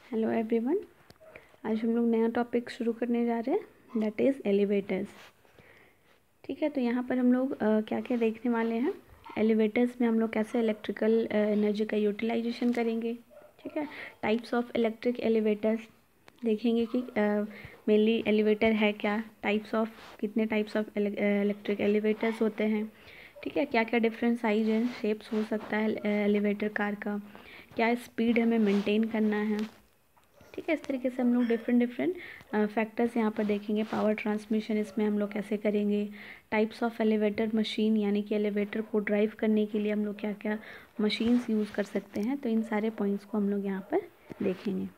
Hello everyone. आज हम लोग नया टॉपिक शुरू करने जा रहे हैं, दैट इज़ एलिवेटर्स। ठीक है, तो यहाँ पर हम लोग क्या क्या देखने वाले हैं। एलिवेटर्स में हम लोग कैसे इलेक्ट्रिकल एनर्जी का यूटिलाइजेशन करेंगे। ठीक है, टाइप्स ऑफ इलेक्ट्रिक एलिवेटर्स देखेंगे कि मेनली एलिवेटर है क्या, टाइप्स ऑफ कितने टाइप्स ऑफ इलेक्ट्रिक एलिवेटर्स होते हैं। ठीक है, क्या क्या डिफरेंट साइज एंड शेप्स हो सकता है एलिवेटर कार का, क्या स्पीड हमें मेंटेन करना है। ठीक है, इस तरीके से हम लोग डिफरेंट फैक्टर्स यहाँ पर देखेंगे। पावर ट्रांसमिशन इसमें हम लोग कैसे करेंगे, टाइप्स ऑफ एलिवेटर मशीन, यानी कि एलिवेटर को ड्राइव करने के लिए हम लोग क्या क्या मशीन्स यूज़ कर सकते हैं। तो इन सारे पॉइंट्स को हम लोग यहाँ पर देखेंगे।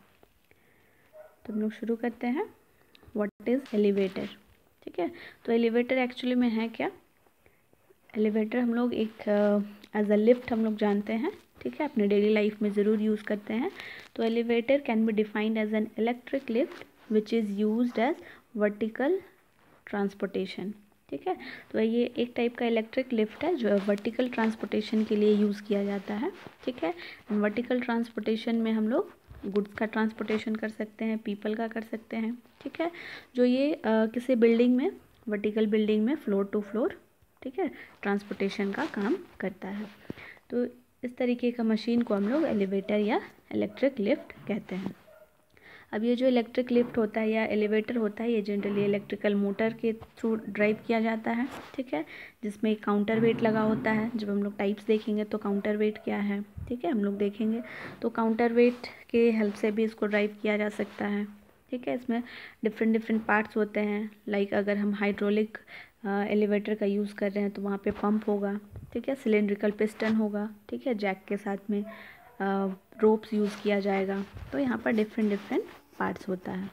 तो हम लोग शुरू करते हैं, व्हाट इज़ एलिवेटर। ठीक है, तो एलिवेटर एक्चुअली में है क्या। एलिवेटर हम लोग एक एज अ लिफ्ट हम लोग जानते हैं। ठीक है, अपने डेली लाइफ में ज़रूर यूज़ करते हैं। तो elevator can be defined as an electric lift which is used as vertical transportation. ठीक है, तो ये एक टाइप का इलेक्ट्रिक लिफ्ट है जो वर्टिकल ट्रांसपोर्टेशन के लिए यूज़ किया जाता है। ठीक है, वर्टिकल ट्रांसपोर्टेशन में हम लोग गुड्स का ट्रांसपोर्टेशन कर सकते हैं, पीपल का कर सकते हैं। ठीक है, जो ये किसी बिल्डिंग में, वर्टिकल बिल्डिंग में फ्लोर टू फ्लोर, ठीक है, ट्रांसपोर्टेशन का काम करता है। तो इस तरीके का मशीन को हम लोग एलिवेटर या इलेक्ट्रिक लिफ्ट कहते हैं। अब ये जो इलेक्ट्रिक लिफ्ट होता है या एलिवेटर होता है, ये जनरली इलेक्ट्रिकल मोटर के थ्रू ड्राइव किया जाता है। ठीक है, जिसमें एक काउंटर वेट लगा होता है। जब हम लोग टाइप्स देखेंगे तो काउंटर वेट क्या है, ठीक है, हम लोग देखेंगे। तो काउंटर वेट के हेल्प से भी इसको ड्राइव किया जा सकता है। ठीक है, इसमें डिफरेंट पार्ट्स होते हैं। लाइक अगर हम हाइड्रोलिक एलिवेटर का यूज़ कर रहे हैं तो वहाँ पे पंप होगा। ठीक है, सिलेंड्रिकल पिस्टन होगा। ठीक है, जैक के साथ में रोप्स यूज़ किया जाएगा। तो यहाँ पर डिफरेंट पार्ट्स होता है।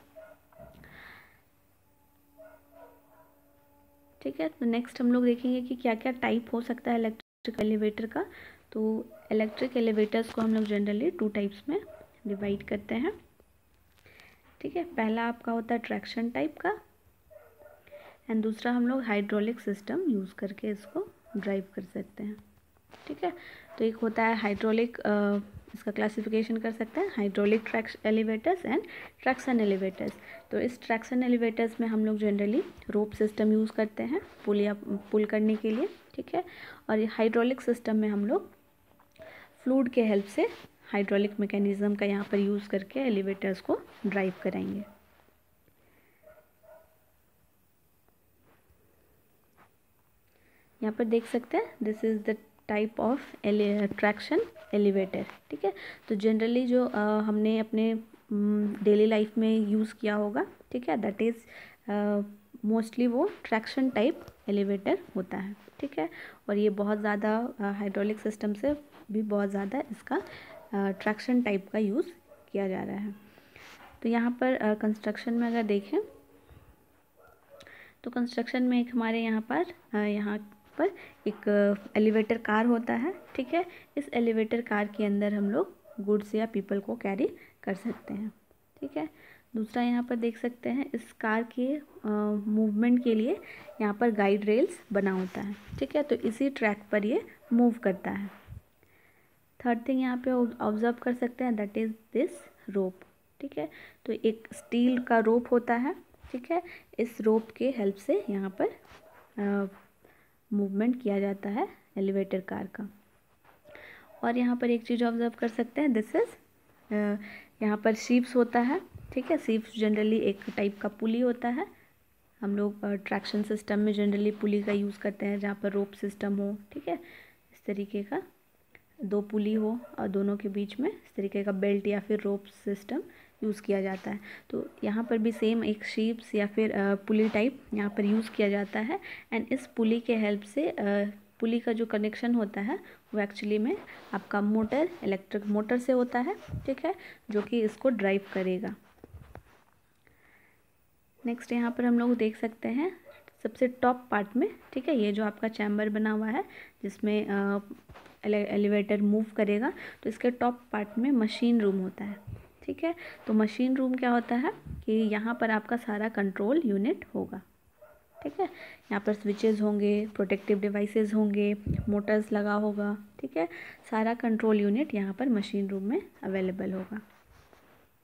ठीक है, तो नेक्स्ट हम लोग देखेंगे कि क्या क्या टाइप हो सकता है इलेक्ट्रिक एलिवेटर का। तो इलेक्ट्रिक एलिवेटर्स को हम लोग जनरली 2 टाइप्स में डिवाइड करते हैं। ठीक है, पहला आपका होता है ट्रैक्शन टाइप का, एंड दूसरा हम लोग हाइड्रोलिक सिस्टम यूज़ करके इसको ड्राइव कर सकते हैं। ठीक है, तो एक होता है हाइड्रोलिक, इसका क्लासिफिकेशन कर सकते हैं hydraulic elevators and traction elevators. तो इस ट्रैक्शन एलिवेटर्स में हम लोग जनरली रोप सिस्टम यूज़ करते हैं पुल करने के लिए। ठीक है, और हाइड्रोलिक सिस्टम में हम लोग फ्लूइड के हेल्प से हाइड्रोलिक मैकेनिज्म का यहाँ पर यूज़ करके एलिवेटर्स को ड्राइव कराएंगे। यहाँ पर देख सकते हैं, this is the type of traction elevator. ठीक है, तो जनरली जो हमने अपने डेली लाइफ में यूज़ किया होगा, ठीक है, दैट इज़ मोस्टली वो ट्रैक्शन टाइप एलिवेटर होता है। ठीक है, और ये बहुत ज़्यादा हाइड्रोलिक सिस्टम से भी बहुत ज़्यादा इसका ट्रैक्शन टाइप का यूज़ किया जा रहा है। तो यहाँ पर कंस्ट्रक्शन में अगर देखें तो कंस्ट्रक्शन में एक हमारे यहाँ पर एक एलिवेटर कार होता है। ठीक है, इस एलिवेटर कार के अंदर हम लोग गुड्स या पीपल को कैरी कर सकते हैं। ठीक है, दूसरा यहाँ पर देख सकते हैं, इस कार के मूवमेंट के लिए यहाँ पर गाइड रेल्स बना होता है। ठीक है, तो इसी ट्रैक पर ये मूव करता है। थर्ड थिंग यहाँ पे ऑब्जर्व कर सकते हैं, दैट इज़ दिस रोप। ठीक है, तो एक स्टील का रोप होता है। ठीक है, इस रोप के हेल्प से यहाँ पर मूवमेंट किया जाता है एलिवेटर कार का। और यहाँ पर एक चीज़ ऑब्जर्व कर सकते हैं, दिस इज़ यहाँ पर शीप्स होता है। ठीक है, शीप्स जनरली एक टाइप का पुली होता है। हम लोग ट्रैक्शन सिस्टम में जनरली पुली का यूज़ करते हैं जहाँ पर रोप सिस्टम हो। ठीक है, इस तरीके का 2 पुली हो और दोनों के बीच में इस तरीके का बेल्ट या फिर रोप सिस्टम यूज़ किया जाता है। तो यहाँ पर भी सेम एक शीप्स या फिर पुली टाइप यहाँ पर यूज़ किया जाता है। एंड इस पुली के हेल्प से पुली का जो कनेक्शन होता है वो एक्चुअली में आपका मोटर, इलेक्ट्रिक मोटर से होता है। ठीक है, जो कि इसको ड्राइव करेगा। नेक्स्ट यहाँ पर हम लोग देख सकते हैं सबसे टॉप पार्ट में, ठीक है, ये जो आपका चैम्बर बना हुआ है जिसमें एलिवेटर मूव करेगा, तो इसके टॉप पार्ट में मशीन रूम होता है। ठीक है, तो मशीन रूम क्या होता है कि यहाँ पर आपका सारा कंट्रोल यूनिट होगा। ठीक है, यहाँ पर स्विचेस होंगे, प्रोटेक्टिव डिवाइसेस होंगे, मोटर्स लगा होगा। ठीक है, सारा कंट्रोल यूनिट यहाँ पर मशीन रूम में अवेलेबल होगा।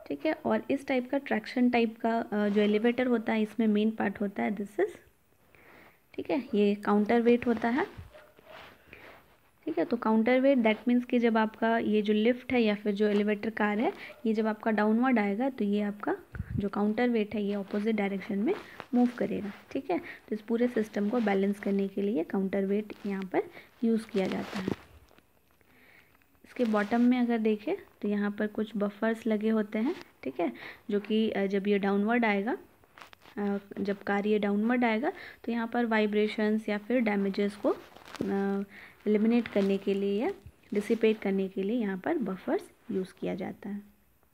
ठीक है। और इस टाइप का ट्रैक्शन टाइप का जो एलिवेटर होता है, इसमें मेन पार्ट होता है दिस इज, ठीक है, ये काउंटर वेट होता है। ठीक है, तो काउंटर वेट दैट मीन्स कि जब आपका ये जो लिफ्ट है या फिर जो एलिवेटर कार है, ये जब आपका डाउनवर्ड आएगा तो ये आपका जो काउंटर वेट है ये ऑपोजिट डायरेक्शन में मूव करेगा। ठीक है, तो इस पूरे सिस्टम को बैलेंस करने के लिए काउंटर वेट यहाँ पर यूज़ किया जाता है। इसके बॉटम में अगर देखें तो यहाँ पर कुछ बफर्स लगे होते हैं। ठीक है, जो कि जब ये डाउनवर्ड आएगा, जब कार ये डाउनवर्ड आएगा तो यहाँ पर वाइब्रेशंस या फिर डैमेजेस को एलिमिनेट करने के लिए या डिसिपेट करने के लिए यहाँ पर बफर्स यूज़ किया जाता है।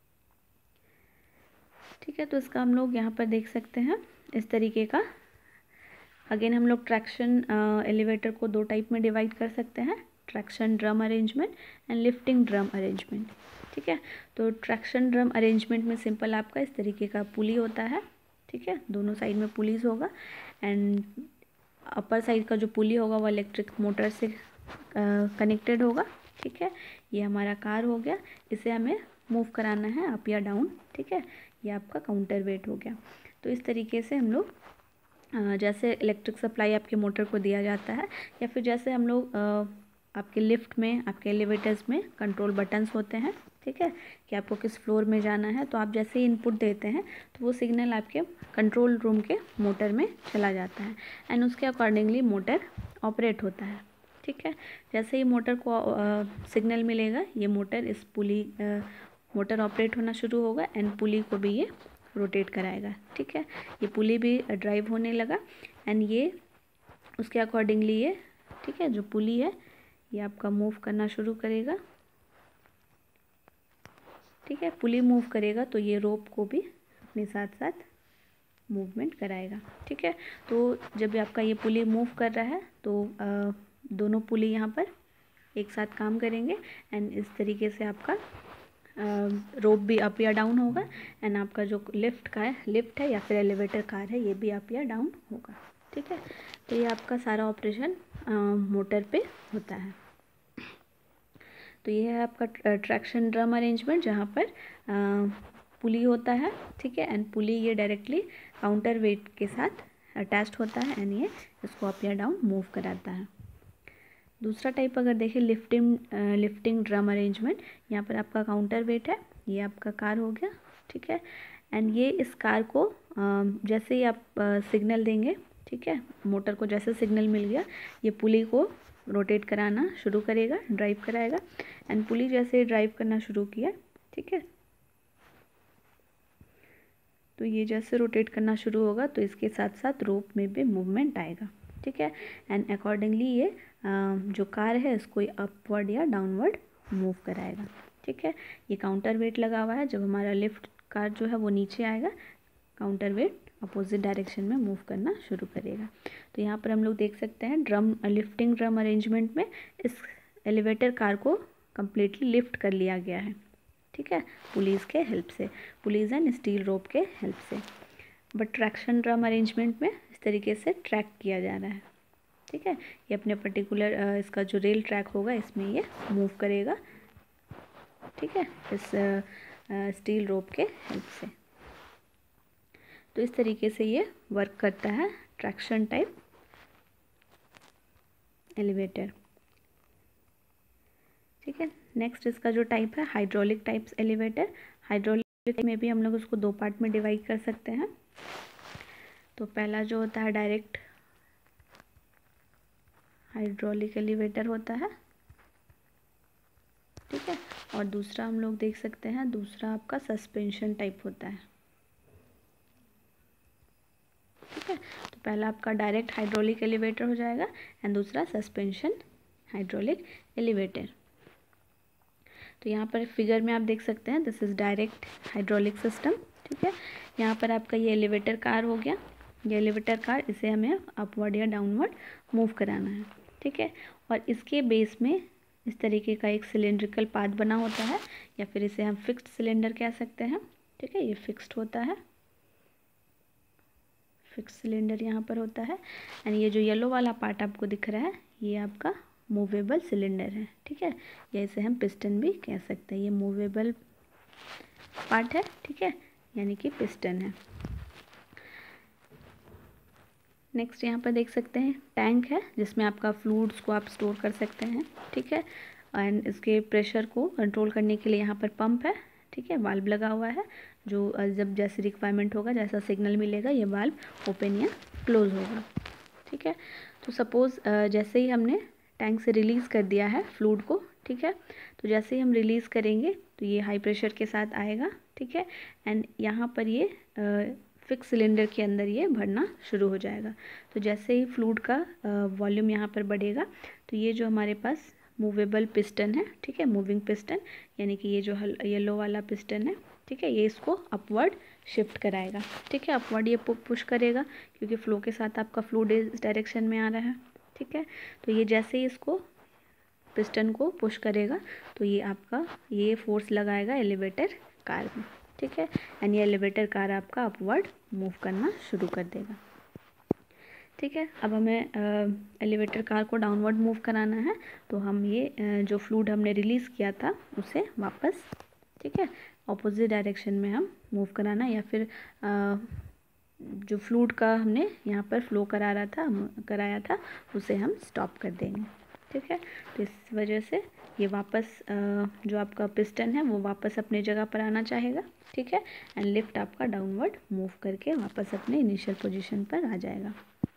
ठीक है, तो इसका हम लोग यहाँ पर देख सकते हैं इस तरीके का। अगेन हम लोग ट्रैक्शन एलिवेटर को दो टाइप में डिवाइड कर सकते हैं, traction drum arrangement and lifting drum arrangement. ठीक है, तो ट्रैक्शन ड्रम अरेंजमेंट में सिंपल आपका इस तरीके का पुली होता है। ठीक है, दोनों साइड में पुलीज होगा एंड अपर साइड का जो पुली होगा वो इलेक्ट्रिक मोटर से कनेक्टेड होगा। ठीक है, ये हमारा कार हो गया, इसे हमें मूव कराना है अप या डाउन। ठीक है, ये आपका काउंटर वेट हो गया। तो इस तरीके से हम लोग जैसे इलेक्ट्रिक सप्लाई आपके मोटर को दिया जाता है, या फिर जैसे हम लोग आपके लिफ्ट में, आपके एलिवेटर्स में कंट्रोल बटन्स होते हैं। ठीक है, कि आपको किस फ्लोर में जाना है, तो आप जैसे ही इनपुट देते हैं तो वो सिग्नल आपके कंट्रोल रूम के मोटर में चला जाता है एंड उसके अकॉर्डिंगली मोटर ऑपरेट होता है। ठीक है, जैसे ही मोटर को सिग्नल मिलेगा, ये मोटर इस पुली मोटर ऑपरेट होना शुरू होगा एंड पुली को भी ये रोटेट कराएगा। ठीक है, ये पुली भी ड्राइव होने लगा एंड ये उसके अकॉर्डिंगली ये, ठीक है, जो पुली है ये आपका मूव करना शुरू करेगा। ठीक है, पुली मूव करेगा तो ये रोप को भी अपने साथ साथ मूवमेंट कराएगा। ठीक है, तो जब आपका ये पुली मूव कर रहा है तो दोनों पुली यहाँ पर एक साथ काम करेंगे एंड इस तरीके से आपका रोप भी अप या डाउन होगा एंड आपका जो लिफ्ट है या फिर एलिवेटर कार है, ये भी अप या डाउन होगा। ठीक है, तो ये आपका सारा ऑपरेशन मोटर पे होता है। तो ये है आपका ट्रैक्शन ड्रम अरेंजमेंट, जहाँ पर पुली होता है। ठीक है, एंड पुली ये डायरेक्टली काउंटर वेट के साथ अटैच्ड होता है एंड ये इसको अप या डाउन मूव कराता है। दूसरा टाइप अगर देखें लिफ्टिंग ड्रम अरेंजमेंट, यहाँ पर आपका काउंटर वेट है, ये आपका कार हो गया। ठीक है, एंड ये इस कार को जैसे ही आप सिग्नल देंगे, ठीक है, मोटर को जैसे सिग्नल मिल गया, ये पुली को रोटेट कराना शुरू करेगा, ड्राइव कराएगा एंड पुली जैसे ड्राइव करना शुरू किया, ठीक है, तो ये जैसे रोटेट करना शुरू होगा तो इसके साथ साथ रोप में भी मूवमेंट आएगा। ठीक है, एंड अकॉर्डिंगली ये जो कार है इसको अपवर्ड या डाउनवर्ड मूव कराएगा। ठीक है, ये काउंटर वेट लगा हुआ है, जब हमारा लिफ्ट कार जो है वो नीचे आएगा, काउंटर वेट अपोजिट डायरेक्शन में मूव करना शुरू करेगा। तो यहाँ पर हम लोग देख सकते हैं लिफ्टिंग ड्रम अरेंजमेंट में इस एलिवेटर कार को कम्प्लीटली लिफ्ट कर लिया गया है। ठीक है, पुलिस के हेल्प से, पुलिस एंड स्टील रोप के हेल्प से। बट ट्रैक्शन ड्रम अरेंजमेंट में इस तरीके से ट्रैक किया जा रहा है। ठीक है, ये अपने पर्टिकुलर इसका जो रेल ट्रैक होगा इसमें ये मूव करेगा। ठीक है, इस स्टील रोप के हेल्प से। तो इस तरीके से ये वर्क करता है ट्रैक्शन टाइप एलिवेटर। ठीक है, नेक्स्ट इसका जो टाइप है हाइड्रोलिक टाइप्स एलिवेटर। हाइड्रोलिक में भी हम लोग उसको दो पार्ट में डिवाइड कर सकते हैं। तो पहला जो होता है डायरेक्ट हाइड्रोलिक एलिवेटर होता है। ठीक है, और दूसरा हम लोग देख सकते हैं, दूसरा आपका सस्पेंशन टाइप होता है। ठीक है, तो पहला आपका डायरेक्ट हाइड्रोलिक एलिवेटर हो जाएगा एंड दूसरा सस्पेंशन हाइड्रोलिक एलिवेटर। तो यहाँ पर फिगर में आप देख सकते हैं this is direct hydraulic system. ठीक है, यहाँ पर आपका ये एलिवेटर कार हो गया, ये एलिवेटर कार, इसे हमें अपवर्ड या डाउनवर्ड मूव कराना है। ठीक है, और इसके बेस में इस तरीके का एक सिलेंड्रिकल पाथ बना होता है, या फिर इसे हम फिक्स्ड सिलेंडर कह सकते हैं। ठीक है, ये फिक्स्ड होता है, फिक्स सिलेंडर यहाँ पर होता है एंड ये जो येलो वाला पार्ट आपको दिख रहा है ये आपका मूवेबल सिलेंडर है। ठीक है, या इसे हम पिस्टन भी कह सकते हैं। ये मूवेबल पार्ट है, ठीक है, यानी कि पिस्टन है। नेक्स्ट यहाँ पर देख सकते हैं टैंक है जिसमें आपका फ्लूइड्स को आप स्टोर कर सकते हैं, ठीक है। एंड इसके प्रेशर को कंट्रोल करने के लिए यहाँ पर पंप है, ठीक है, वाल्व लगा हुआ है जो जब जैसे रिक्वायरमेंट होगा, जैसा सिग्नल मिलेगा, ये वाल्व ओपन या क्लोज होगा, ठीक है। तो सपोज़ जैसे ही हमने टैंक से रिलीज़ कर दिया है फ्लूइड को, ठीक है, तो जैसे ही हम रिलीज़ करेंगे तो ये हाई प्रेशर के साथ आएगा, ठीक है। एंड यहाँ पर ये फिक्स सिलेंडर के अंदर ये भरना शुरू हो जाएगा। तो जैसे ही फ्लूइड का वॉल्यूम यहाँ पर बढ़ेगा तो ये जो हमारे पास मूवेबल पिस्टन है, ठीक है, मूविंग पिस्टन, यानी कि ये जो येलो वाला पिस्टन है, ठीक है, ये इसको अपवर्ड शिफ्ट कराएगा, ठीक है, अपवर्ड ये पुश करेगा क्योंकि फ्लो के साथ आपका फ्लूइड इस डायरेक्शन में आ रहा है, ठीक है। तो ये जैसे ही इसको पिस्टन को पुश करेगा तो ये आपका ये फोर्स लगाएगा एलिवेटर कार में, ठीक है, एंड ये एलिवेटर कार आपका अपवर्ड मूव करना शुरू कर देगा, ठीक है। अब हमें एलिवेटर कार को डाउनवर्ड मूव कराना है, तो हम ये जो फ्लूइड हमने रिलीज़ किया था उसे वापस, ठीक है, ऑपोजिट डायरेक्शन में हम मूव कराना, या फिर जो फ्लूइड का हमने यहाँ पर फ्लो कराया था उसे हम स्टॉप कर देंगे, ठीक है। तो इस वजह से ये वापस जो आपका पिस्टन है वो वापस अपने जगह पर आना चाहेगा, ठीक है, एंड लिफ्ट आपका डाउनवर्ड मूव करके वापस अपने इनिशियल पोजीशन पर आ जाएगा,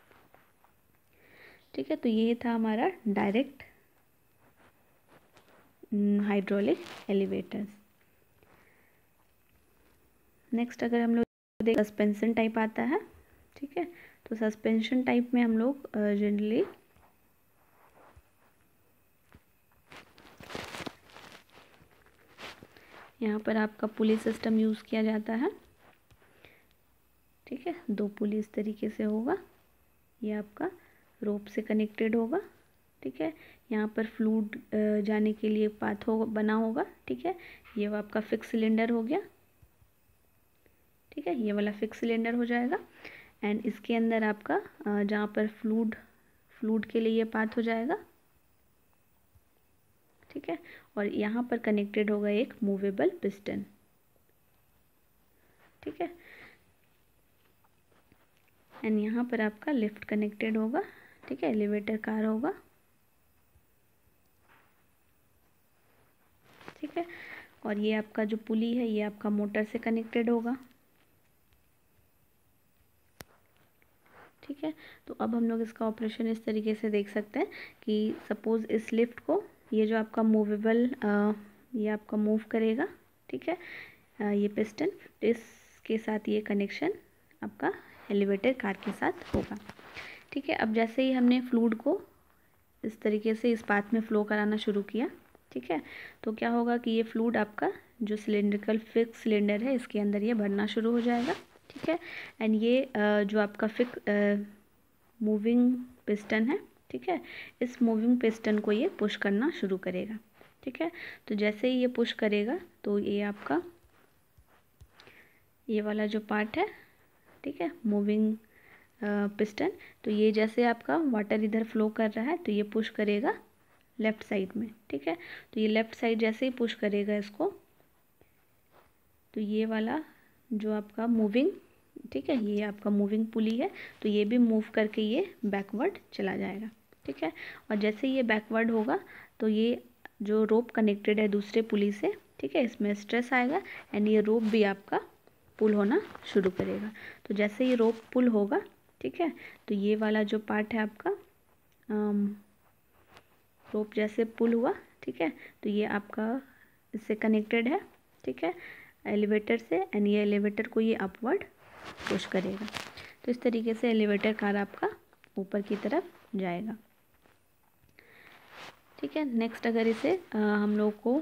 ठीक है। तो ये था हमारा डायरेक्ट हाइड्रोलिक एलिवेटर्स। नेक्स्ट अगर हम लोग देख सस्पेंशन टाइप आता है, ठीक है, तो सस्पेंशन टाइप में हम लोग जनरली यहाँ पर आपका पुली सिस्टम यूज़ किया जाता है, ठीक है, 2 पुली इस तरीके से होगा, ये आपका रोप से कनेक्टेड होगा, ठीक है। यहाँ पर फ्लूइड जाने के लिए पाथ बना होगा, ठीक है, ये आपका फिक्स सिलेंडर हो गया, ठीक है, ये वाला फिक्स सिलेंडर हो जाएगा। एंड इसके अंदर आपका जहाँ पर फ्लूइड के लिए ये पाथ हो जाएगा, ठीक है, और यहाँ पर कनेक्टेड होगा एक मूवेबल पिस्टन, ठीक है, एंड यहाँ पर आपका लिफ्ट कनेक्टेड होगा, ठीक है, एलिवेटर कार होगा, ठीक है, और ये आपका जो पुली है ये आपका मोटर से कनेक्टेड होगा, ठीक है। तो अब हम लोग इसका ऑपरेशन इस तरीके से देख सकते हैं कि सपोज़ इस लिफ्ट को ये जो आपका मूवेबल ये आपका मूव करेगा, ठीक है, ये पिस्टन, इसके साथ ये कनेक्शन आपका एलिवेटर कार के साथ होगा, ठीक है। अब जैसे ही हमने फ्लूइड को इस तरीके से इस पाथ में फ़्लो कराना शुरू किया, ठीक है, तो क्या होगा कि ये फ्लूइड आपका जो सिलेंड्रिकल फिक्स सिलेंडर है इसके अंदर ये भरना शुरू हो जाएगा, ठीक है, एंड ये जो आपका मूविंग पिस्टन है, ठीक है, इस मूविंग पिस्टन को ये पुश करना शुरू करेगा, ठीक है। तो जैसे ही ये पुश करेगा तो ये आपका ये वाला जो पार्ट है, ठीक है, मूविंग पिस्टन, तो ये जैसे आपका वाटर इधर फ्लो कर रहा है तो ये पुश करेगा लेफ़्ट साइड में, ठीक है। तो ये लेफ़्ट साइड जैसे ही पुश करेगा इसको, तो ये वाला जो आपका मूविंग, ठीक है, ये आपका मूविंग पुली है, तो ये भी मूव करके ये बैकवर्ड चला जाएगा, ठीक है। और जैसे ये बैकवर्ड होगा तो ये जो रोप कनेक्टेड है दूसरे पुली से, ठीक है, इसमें स्ट्रेस आएगा एंड ये रोप भी आपका पुल होना शुरू करेगा। तो जैसे ये रोप पुल होगा, ठीक है, तो ये वाला जो पार्ट है आपका रोप जैसे पुल हुआ, ठीक है, तो ये आपका इससे कनेक्टेड है, ठीक है, एलिवेटर से, एंड ये एलिवेटर को ये अपवर्ड पुश करेगा। तो इस तरीके से एलिवेटर कार आपका ऊपर की तरफ जाएगा, ठीक है। नेक्स्ट अगर इसे हम लोग को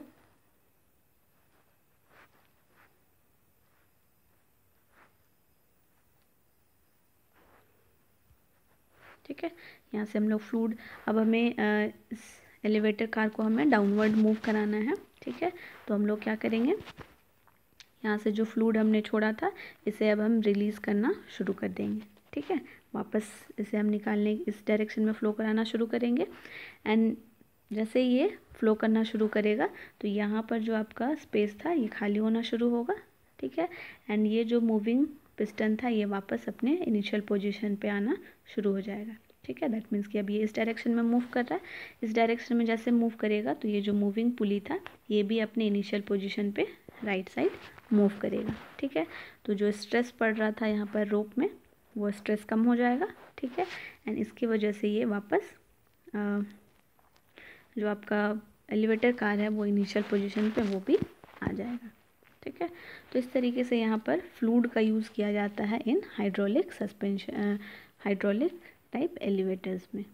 ठीक है, यहाँ से हम लोग फ्लूइड, अब हमें इस एलिवेटर कार को हमें डाउनवर्ड मूव कराना है, ठीक है। तो हम लोग क्या करेंगे, यहाँ से जो फ्लूइड हमने छोड़ा था इसे अब हम रिलीज़ करना शुरू कर देंगे, ठीक है, वापस इसे हम निकालने इस डायरेक्शन में फ़्लो कराना शुरू करेंगे। एंड जैसे ही ये फ़्लो करना शुरू करेगा तो यहाँ पर जो आपका स्पेस था ये खाली होना शुरू होगा, ठीक है। एंड ये जो मूविंग पिस्टन था ये वापस अपने इनिशियल पोजीशन पे आना शुरू हो जाएगा, ठीक है। दैट मीन्स कि अब ये इस डायरेक्शन में मूव कर रहा है, इस डायरेक्शन में जैसे मूव करेगा तो ये जो मूविंग पुली था ये भी अपने इनिशियल पोजीशन पे राइट साइड मूव करेगा, ठीक है। तो जो स्ट्रेस पड़ रहा था यहाँ पर रोप में वो स्ट्रेस कम हो जाएगा, ठीक है। एंड इसकी वजह से ये वापस जो आपका एलिवेटर कार है वो इनिशियल पोजीशन पे वो भी आ जाएगा, ठीक है। तो इस तरीके से यहाँ पर फ्लूइड का यूज़ किया जाता है in hydraulic suspension, hydraulic type elevators में,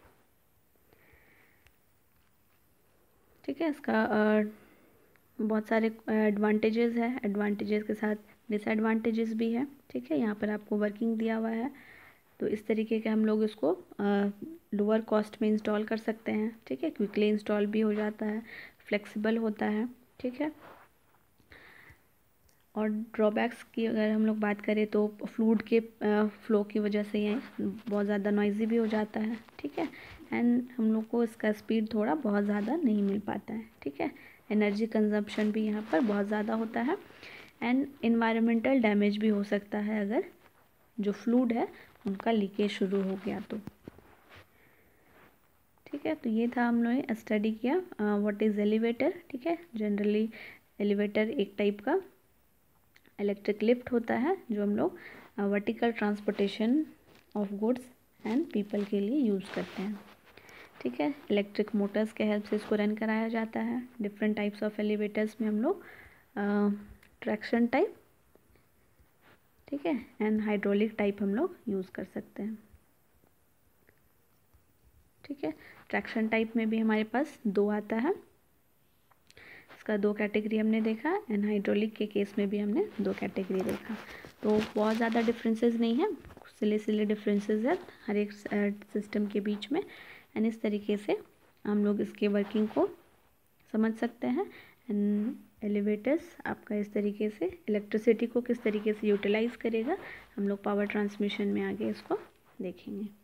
ठीक है। इसका बहुत सारे एडवांटेजेस है, एडवांटेजेस के साथ डिसएडवांटेजेस भी है, ठीक है। यहाँ पर आपको वर्किंग दिया हुआ है, तो इस तरीके के हम लोग इसको लोअर कॉस्ट में इंस्टॉल कर सकते हैं, ठीक है। क्विकली इंस्टॉल भी हो जाता है, फ्लेक्सिबल होता है, ठीक है। और ड्रॉबैक्स की अगर हम लोग बात करें तो फ्लूइड के फ्लो की वजह से ये बहुत ज़्यादा नॉइज़ी भी हो जाता है, ठीक है। एंड हम लोग को इसका स्पीड थोड़ा बहुत ज़्यादा नहीं मिल पाता है, ठीक है। एनर्जी कंजम्पशन भी यहाँ पर बहुत ज़्यादा होता है एंड इन्वायरमेंटल डैमेज भी हो सकता है अगर जो फ्लूइड है उनका लीकेज शुरू हो गया तो, ठीक है। तो ये था हम लोगों ने स्टडी किया व्हाट इज़ एलिवेटर, ठीक है। जनरली एलिवेटर एक टाइप का इलेक्ट्रिक लिफ्ट होता है जो हम लोग vertical transportation of goods and people के लिए यूज़ करते हैं, ठीक है। इलेक्ट्रिक मोटर्स के हेल्प से इसको रन कराया जाता है। डिफरेंट टाइप्स ऑफ एलिवेटर्स में हम लोग ट्रैक्शन टाइप, ठीक है, एंड हाइड्रोलिक टाइप हम लोग यूज़ कर सकते हैं, ठीक है। ट्रैक्शन टाइप में भी हमारे पास दो आता है, इसका दो कैटेगरी हमने देखा एंड हाइड्रोलिक के केस में भी हमने दो कैटेगरी देखा। तो बहुत ज़्यादा डिफरेंसेस नहीं है, सिले डिफरेंसेस है हर एक सिस्टम के बीच में एंड इस तरीके से हम लोग इसके वर्किंग को समझ सकते हैं। एंड एलिवेटर्स आपका इस तरीके से इलेक्ट्रिसिटी को किस तरीके से यूटिलाइज़ करेगा हम लोग पावर ट्रांसमिशन में आगे इसको देखेंगे।